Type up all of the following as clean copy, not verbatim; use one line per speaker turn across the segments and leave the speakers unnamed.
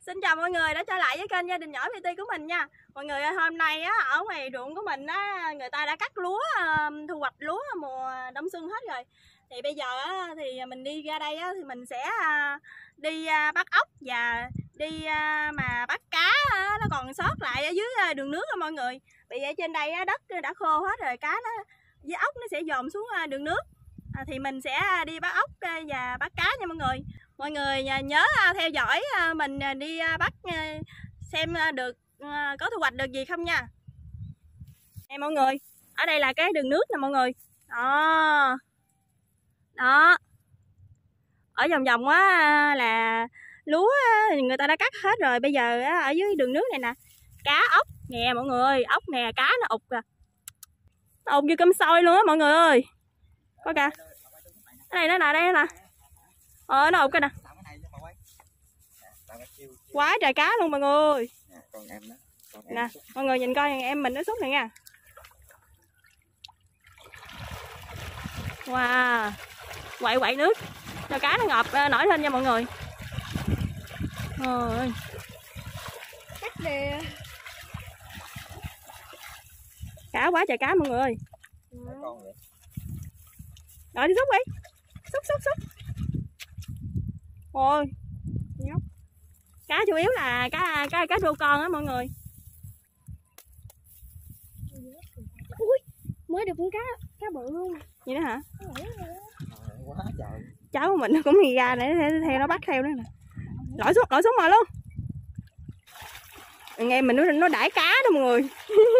Xin chào mọi người đã trở lại với kênh Gia Đình Nhỏ PT của mình nha. Mọi người ơi, hôm nay á, ở ngoài ruộng của mình á, người ta đã cắt lúa, thu hoạch lúa mùa đông xuân hết rồi. Thì bây giờ á, thì mình đi ra đây á, thì mình sẽ đi bắt ốc và đi mà bắt cá nó còn sót lại ở dưới đường nước á mọi người. Vì ở trên đây á, đất đã khô hết rồi, cá nó với ốc nó sẽ dồn xuống đường nước. Thì mình sẽ đi bắt ốc và bắt cá nha mọi người. Mọi người nhớ theo dõi mình đi bắt xem được có thu hoạch được gì không nha. Nè mọi người, ở đây là cái đường nước nè mọi người. Đó. Đó. Ở vòng vòng á là lúa người ta đã cắt hết rồi. Bây giờ ở dưới đường nước này nè, cá ốc nè mọi người, ốc nè, cá nó ụt kìa. Nó ụt như cơm xôi luôn á mọi người ơi. Coi kìa. Đây nó nè, đây nè. Nó ụt kìa nè. Quá trời cá luôn mọi người. Nè, mọi người nhìn coi em mình nó xúc này nha. Wow. Quậy quậy nước cho cá nó ngọt nổi lên nha mọi người. Ôi. Cắt kìa. Cá quá trời cá mọi người ơi. Rồi đi xúc đi. Xúc. Ôi. Nhóc. Cá chủ yếu là cá rô con á mọi người. Ui, mới được con cá bự luôn. Vậy đó hả?
Quá trời.
Cháu mình cũng đi ra để theo nó bắt theo đó nè. Lội xuống mà luôn. Nghe mình nó đãi cá đó mọi người.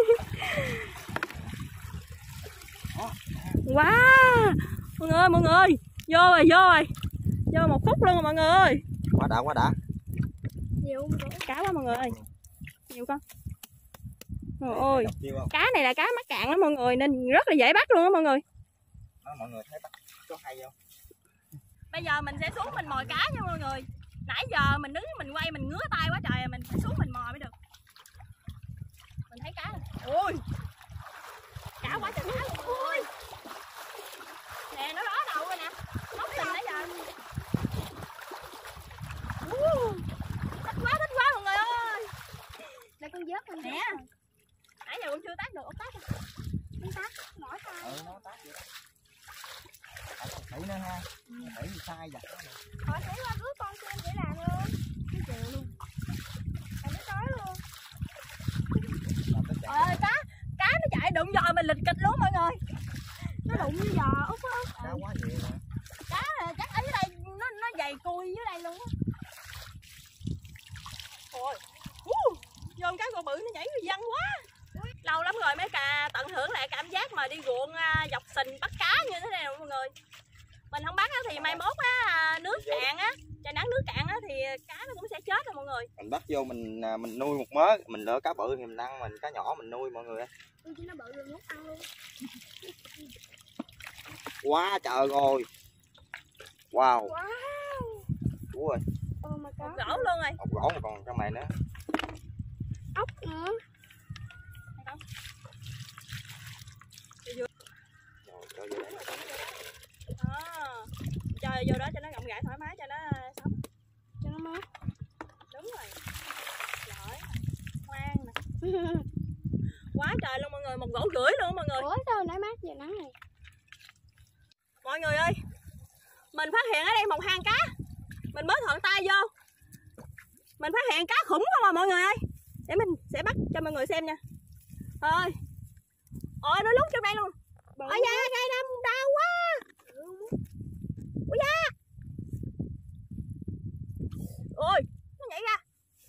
Wow. Mọi người ơi, vô rồi. Vô 1 phút luôn rồi mọi người ơi.
Quá đã.
Nhiều cá quá mọi người ơi. Nhiều con. Trời ơi. Cá này là cá mắc cạn đó mọi người nên rất là dễ bắt luôn đó mọi người.
Mọi người thấy bắt có hay không?
Bây giờ mình sẽ xuống mình mồi cá nha mọi người. Nãy giờ mình đứng mình quay mình ngứa tay quá trời, mình phải xuống mình mồi mới được. Mình thấy cá rồi. Ui. Cá quá trời cá luôn. Ui. Nè nó ló đầu rồi nè. Móc tình nãy giờ. Thích quá mọi người ơi.
Đây con vớt mình
nè. Nãy giờ cũng chưa tát được ốc tát.
Không tát, mỏi tay.
Nó tát vậy đó. Thử nữa ha. Thử thì sai giặt đó.
Hỏi thử qua ướt con cho em để làm luôn. Cái chiều luôn. Làm nó tối luôn.
Trời ơi, cá nó chạy đụng giò mình lịch kịch luôn mọi người.
Nó đụng với giò út á.
Cá quá nhiều mà.
Cá chắc ở dưới đây nó dày cùi dưới đây luôn á. Ôi. Vô cá con bự nó nhảy nó văng quá. Lâu lắm rồi mới tận hưởng lại cảm giác mà đi ruộng dọc sình bắt cá như thế này nè mọi người. Mình không bắt thì mai mốt á nước cạn á, trời nắng nước cạn á thì cá nó cũng sẽ chết rồi mọi người.
Mình bắt vô mình nuôi một mớ, mình lỡ cá bự thì mình ăn, mình cá nhỏ mình nuôi mọi người.
Chứ nó bự luôn, mốt ăn luôn.
Quá trời rồi. Wow. Ủa ơi.
Mà có.
Một gỗ luôn rồi.
Một gỗ mà còn trong này nữa.
Ốc nữa.
Chơi vô đó cho nó rộng rãi thoải mái cho nó sống.
Cho nó mát.
Đúng rồi. Giỏi. Ngoan nè. Quá trời luôn mọi người, 1,5 gỗ luôn mọi người.
Ủa sao nãy mát giờ nắng này.
Mọi người ơi, mình phát hiện ở đây một hang cá. Mình mới thuận tay vô. Mình phát hiện cá khủng không à mọi người ơi. Để mình sẽ bắt cho mọi người xem nha. Ơi. Ôi nó lút trong đây luôn. Ôi da, cây đâm đau quá. Ôi da. Ôi, nó nhảy ra.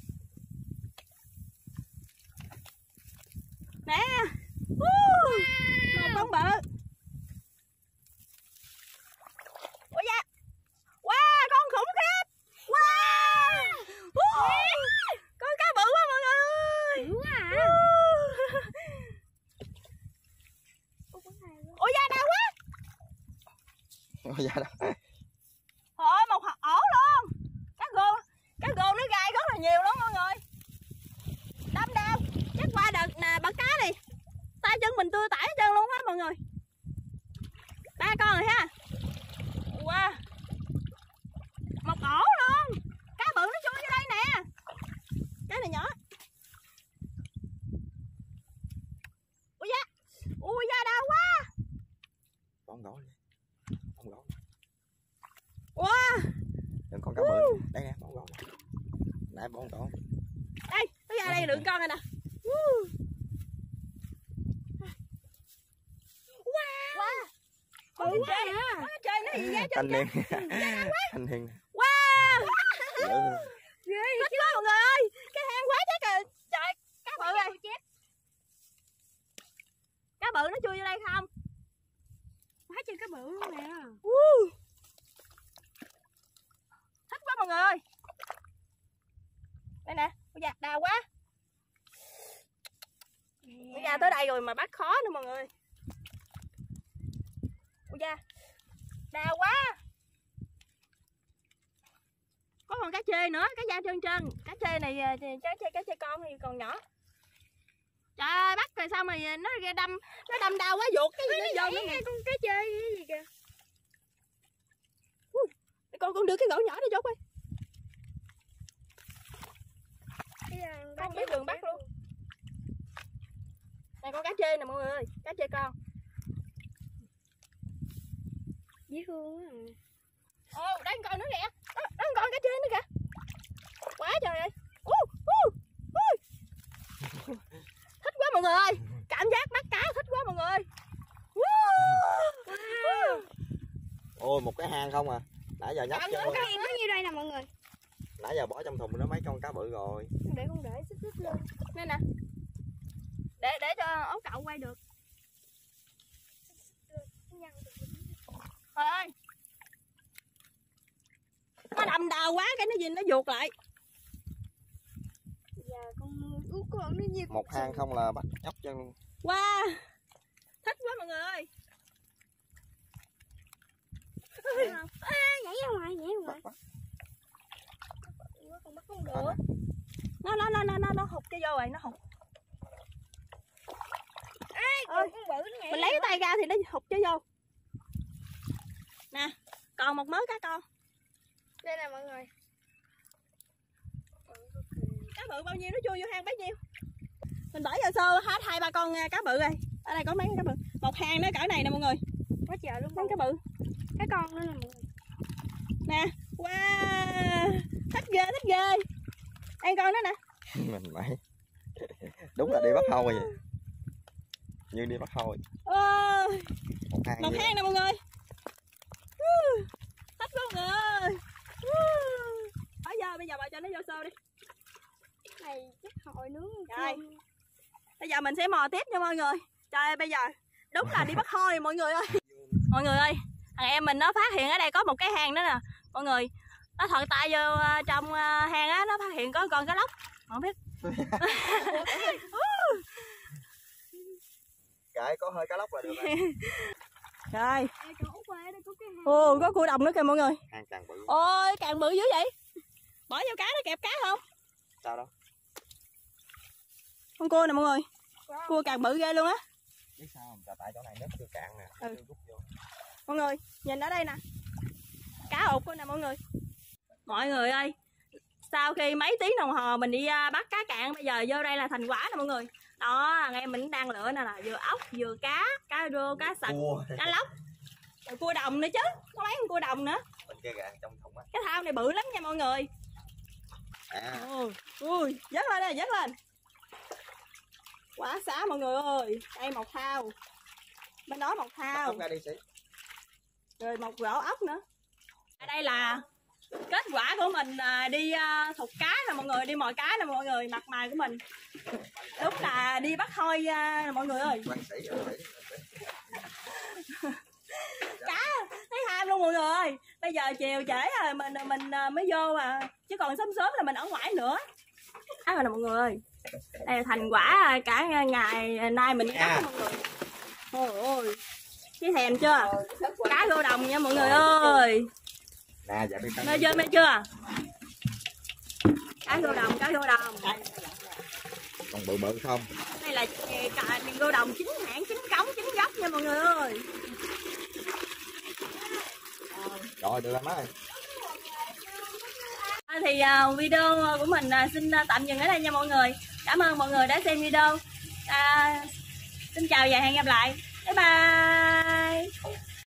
Nè. Một con bự. Ôi da. Wow, con khủng khiếp. Wow. Con cá bự quá mọi người ơi.
Dữ à.
Ôi da đau quá.
Ôi da đâu.
Ôi một ổ luôn. Cá gô nó gai rất là nhiều lắm mọi người. Đâm đau. Chắc qua đợt nè bắt cá đi. Tay chân mình tươi tải hết trơn luôn á mọi người. 3 con rồi ha. Wow. Một ổ luôn. Cá bự nó chui vô đây nè.
con tổ.
Đây, nó ra đây lượng con rồi nè. Wow. Bự quá à. Chơi nó gì vậy?
Thanh niên. Thanh niên.
Wow.
Dữ.
Thích quá mọi người ơi. Cái hang quá chắc rồi. Trời, cá bự ơi. Cá bự nó chui vô đây không?
Quá trời cá bự luôn nè.
Thích quá mọi người ơi. Đây nè, ôi da, đau quá. Nó ra tới đây rồi mà bắt khó nữa mọi người. Ôi da, đau quá. Có con cá chê nữa, cá da trơn trơn. Cá chê này, cá chê con thì còn nhỏ. Trời ơi, bắt rồi xong rồi nó đâm đau quá ruột cái gì nó vô nữa nè.
Con cá chê cái gì kìa.
Con đưa cái gỗ nhỏ đi Dốt ơi. Con biết đường bắt luôn. Này con cá chê nè mọi người ơi, cá chê con.
Dễ thương quá.
Ồ, đây con nữa kìa. Đó con cá chê nữa kìa. Quá trời ơi. Thích quá mọi người ơi. Cảm giác bắt cá thích quá mọi người.
Ôi một cái hang không à. Nãy giờ nhấp cho.
Cái hang có nhiêu đây nè mọi người.
Nãy giờ bỏ trong thùng nó mấy con cá bự rồi.
Con để xích lên.
Đây nè. Để cho ốc cậu quay được. Trời ơi. Nó đâm đau quá cái nó nhìn nó vuột lại.
Giờ con nó nhiều.
Một hang không là bắt nhóc cho luôn.
Wow. Thích quá mọi người ơi.
Nhảy ra ngoài. Con bắt không được.
Nó hụt cho vô rồi, nó hụt.
Con bự nó nhảy.
Mình lấy cái tay ra thì nó hụt cho vô. Nè, còn một mớ cá con.
Đây nè mọi người.
Cá bự bao nhiêu nó chui vô hang bấy nhiêu. Mình bỏ vô xô hết 2-3 con cá bự rồi. Ở đây có mấy cá bự. Một hang nó cỡ này nè mọi người.
Quá trời luôn.
Mấy cá bự.
Cá con nữa nè mọi người.
Nè, wow. Thích ghê. Đây con đó nè.
Mình mày. Đúng là đi bắt hôi vậy. Như đi bắt hôi. Một hang
nè mọi người. Thích quá mọi người ơi. Bây giờ bà cho nó vô xô đi.
Này chắc hồi nướng.
Rồi. Bây giờ mình sẽ mò tiếp nha mọi người. Trời, bây giờ đúng là đi bắt hôi mọi người ơi. Mọi người ơi, thằng em mình nó phát hiện ở đây có một cái hang nữa nè. Mọi người, nó thò tay vô trong hang á, nó phát hiện có con cá lóc. Không biết.
Kệ, có hơi cá lóc là được rồi.
Rồi.
Có
có cua đồng nữa kìa mọi người.
Hang càng bự.
Ôi, càng bự dữ vậy. Bỏ vô cá nó kẹp cá không?
Sao đâu?
Con cua nè mọi người. Cua càng bự ghê luôn á.
Biết sao không? Tại chỗ này nước chưa cạn nè.
Mọi người, nhìn ở đây nè. Cá ụt nè mọi người. Mọi người ơi, sau khi mấy tiếng đồng hồ mình đi bắt cá cạn, bây giờ vô đây là thành quả nè mọi người. Đó, anh em mình đang lựa nè, là vừa ốc, vừa cá rô, cá sặc, cá lóc. Rồi cua đồng nữa chứ, có mấy con cua đồng nữa.
Bên kia kìa, trong thùng á.
Cái thao này bự lắm nha mọi người. Ui, dắt lên đây, dắt lên. Quá xá mọi người ơi. Đây một thao. Bên đó một thao.
Ra đi,
rồi một rổ ốc nữa. Ở đây là kết quả của mình đi thục cá nè mọi người, đi mò cá nè mọi người, mặt mày của mình đúng là đi bắt hôi mọi người ơi. Cá thấy ham luôn mọi người ơi. Bây giờ chiều trễ rồi mình mới vô mà, chứ còn sớm là mình ở ngoài nữa. Rồi nè mọi người ơi, đây là thành quả cả ngày nay mình bắt mọi người. Ôi ôi, thấy thèm chưa? Cá rô đồng nha mọi người ơi.
Nè, dạ đi.
Mê chưa, mê chưa? Cá rô đồng.
Còn bự không?
Đây là rô đồng chính hãng, chính cống, chính gốc nha mọi người ơi.
Rồi, được rồi má ơi.
Thì video của mình xin tạm dừng ở đây nha mọi người. Cảm ơn mọi người đã xem video. Xin chào và hẹn gặp lại. Bye bye.